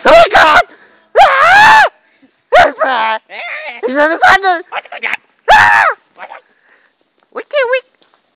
Oh my god! Ah! He's in the thunder! Ah!